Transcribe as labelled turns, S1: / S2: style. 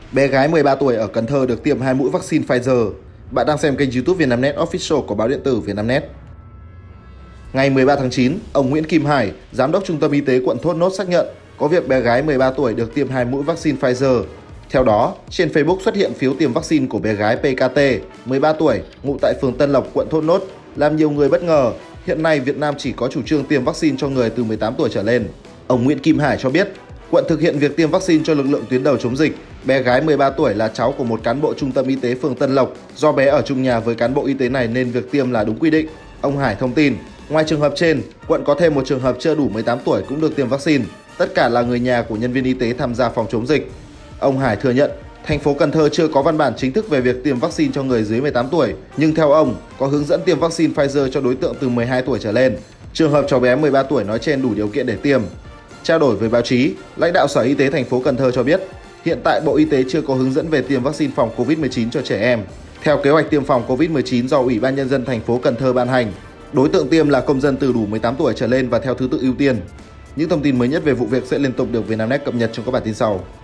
S1: Bé gái 13 tuổi ở Cần Thơ được tiêm 2 mũi vaccine Pfizer. Bạn đang xem kênh YouTube Vietnamnet Official của báo điện tử Vietnamnet. Ngày 13 tháng 9, ông Nguyễn Kim Hải, Giám đốc Trung tâm Y tế quận Thốt Nốt xác nhận có việc bé gái 13 tuổi được tiêm 2 mũi vaccine Pfizer. Theo đó, trên Facebook xuất hiện phiếu tiêm vaccine của bé gái PKT, 13 tuổi, ngụ tại phường Tân Lộc, quận Thốt Nốt, làm nhiều người bất ngờ. Hiện nay, Việt Nam chỉ có chủ trương tiêm vaccine cho người từ 18 tuổi trở lên. Ông Nguyễn Kim Hải cho biết, quận thực hiện việc tiêm vaccine cho lực lượng tuyến đầu chống dịch. Bé gái 13 tuổi là cháu của một cán bộ trung tâm y tế phường Tân Lộc. Do bé ở chung nhà với cán bộ y tế này nên việc tiêm là đúng quy định. Ông Hải thông tin, ngoài trường hợp trên, quận có thêm một trường hợp chưa đủ 18 tuổi cũng được tiêm vaccine. Tất cả là người nhà của nhân viên y tế tham gia phòng chống dịch. Ông Hải thừa nhận, thành phố Cần Thơ chưa có văn bản chính thức về việc tiêm vaccine cho người dưới 18 tuổi, nhưng theo ông, có hướng dẫn tiêm vaccine Pfizer cho đối tượng từ 12 tuổi trở lên. Trường hợp cháu bé 13 tuổi nói trên đủ điều kiện để tiêm. Trao đổi với báo chí, lãnh đạo Sở Y tế thành phố Cần Thơ cho biết, hiện tại Bộ Y tế chưa có hướng dẫn về tiêm vaccine phòng COVID-19 cho trẻ em. Theo kế hoạch tiêm phòng COVID-19 do Ủy ban Nhân dân thành phố Cần Thơ ban hành, đối tượng tiêm là công dân từ đủ 18 tuổi trở lên và theo thứ tự ưu tiên. Những thông tin mới nhất về vụ việc sẽ liên tục được Vietnamnet cập nhật trong các bản tin sau.